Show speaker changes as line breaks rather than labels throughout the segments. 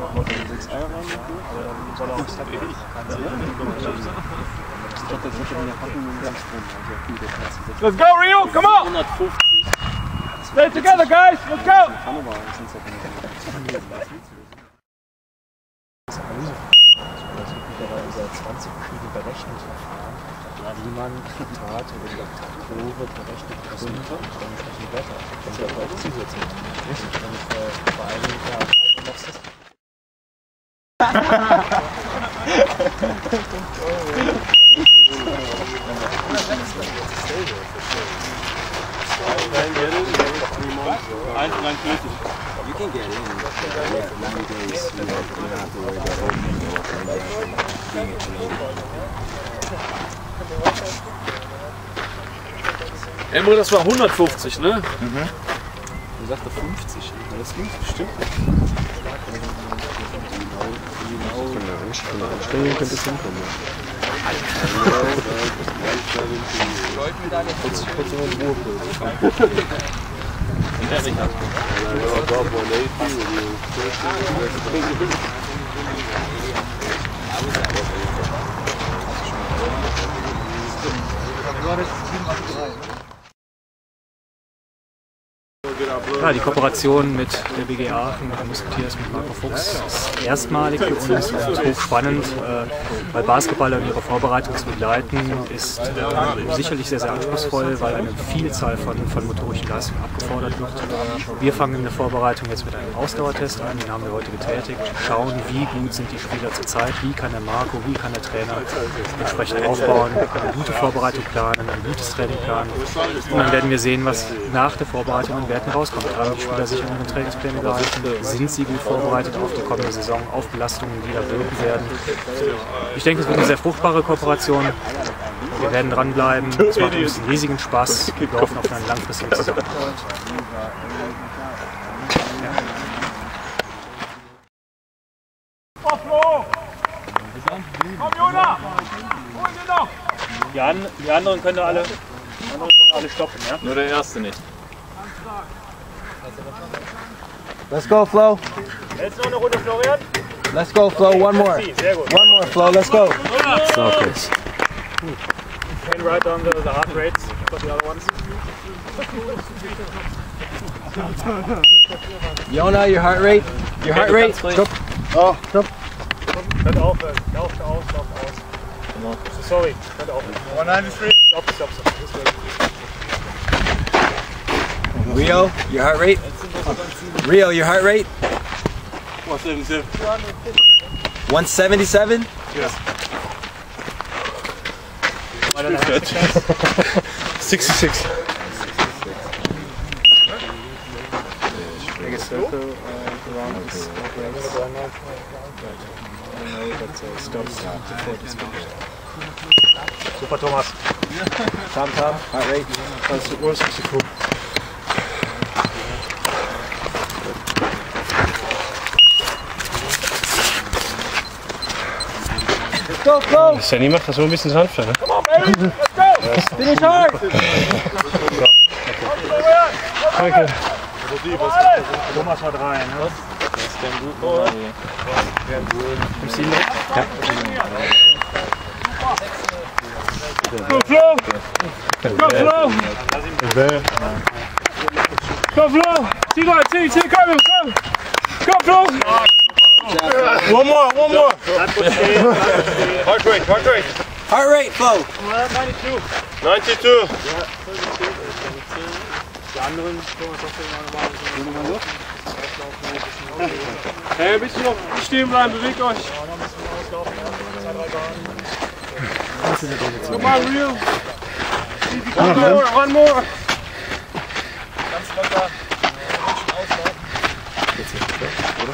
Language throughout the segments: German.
Let's go, Rio! Come on! Stay together, guys! Let's go!
Seit 20 verschiedene Berechnungsverfahren, wie man Tat oder die Tore berechnet muss und dann entsprechend Wetter. Und da braucht es zusätzlich. Und vor allem noch das.
You can get in, yeah, 90 days, you don't have to worry about opening or being a Canadian.
Emre, das war 150, ne?
Du sagte 50, das ging bestimmt. Von der Anstrengung könnte es hinkommen.
Der Richard.
Ja, die Kooperation mit der BG Aachen und Musketeers mit Marco Fuchs ist erstmalig für uns und hochspannend, weil Basketballer in ihrer Vorbereitung zu begleiten ist sicherlich sehr, sehr anspruchsvoll, weil eine Vielzahl von motorischen Leistungen abgefordert wird. Wir fangen in der Vorbereitung jetzt mit einem Ausdauertest an, den haben wir heute getätigt, schauen, wie gut sind die Spieler zurzeit, wie kann der Marco, wie kann der Trainer entsprechend aufbauen, eine gute Vorbereitung planen, ein gutes Training planen und dann werden wir sehen, was nach der Vorbereitung an Werten rauskommt. Haben die Spieler sich an ihre Trainingspläne gehalten? Sind sie gut vorbereitet auf die kommende Saison, auf Belastungen, die da wirken werden? Ich denke, es wird eine sehr fruchtbare Kooperation. Wir werden dranbleiben. Es macht uns einen riesigen Spaß. Wir hoffen auf eine langfristige Zusammenarbeit.
Die anderen können alle stoppen, ja? Nur der erste nicht.
Let's go, Flo.
Jetzt noch eine Runde, Florian.
Let's go, Flo. One more.
Sehr gut.
One more, Flo. Let's go.
So, Chris.
Can write down the heart rates for the other ones.
Yona, your heart rate. Your heart rate. Stop. Oh, stop.
Hört auf, lauft aus. Sorry, hört auf. 193. Stop.
Rio, your heart rate. Rio, your heart rate.
177.
177.
Yes.
66.
Make a circle around this.
Super, Thomas.
Tom, heart rate.
162.
Go, Flo.
Sandy macht das so ein bisschen sanfter, ne? Come on, baby! Let's go!
Finish hard.
Danke. Thomas hat rein, ne?
Das ist der gut, oder?
Im Ziel mit? Ja. Go, Flo! Go, Flo! Go, Flo! Zieh, komm! Go, Flo! One more! Heart rate!
Heart rate, Flo.
92!
Die anderen Thomas normalerweise.
Hey, ein bisschen noch stehen bleiben, bewegt euch! Come on, Rio! One more! Ganz locker.
Jetzt nicht, oder?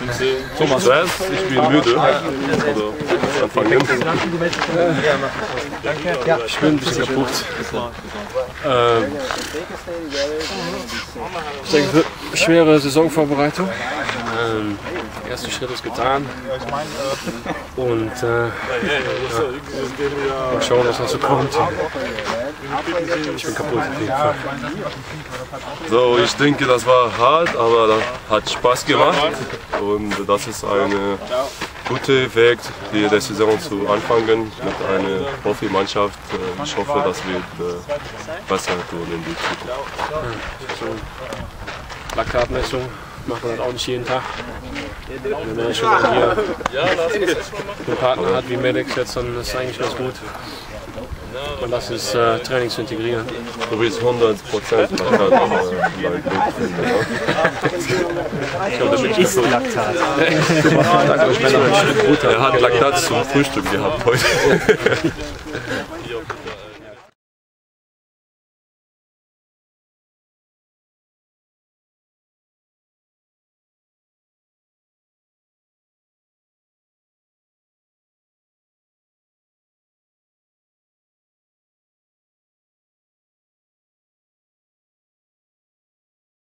Thomas, ich bin müde. Oder anfangen.
Ich bin ein bisschen kaputt. Ich denke, es wird eine schwere Saisonvorbereitung. Der erste Schritt ist getan. Und mal schauen, was noch so kommt. Ich bin kaputt auf jeden Fall.
So, ich denke, das war hart, aber das hat Spaß gemacht. Und das ist ein guter Weg, die Saison zu anfangen mit einer Profimannschaft. Ich hoffe, das wird besser tun in die Zukunft.
Laktatmessung macht man das auch nicht jeden Tag. Wenn man schon hier einen Partner hat wie Medics jetzt, dann ist es eigentlich ganz gut. Und das ist Training zu integrieren.
Du bist 100% Laktat.
Ist Laktat.
Er hat Laktat zum Frühstück gehabt heute.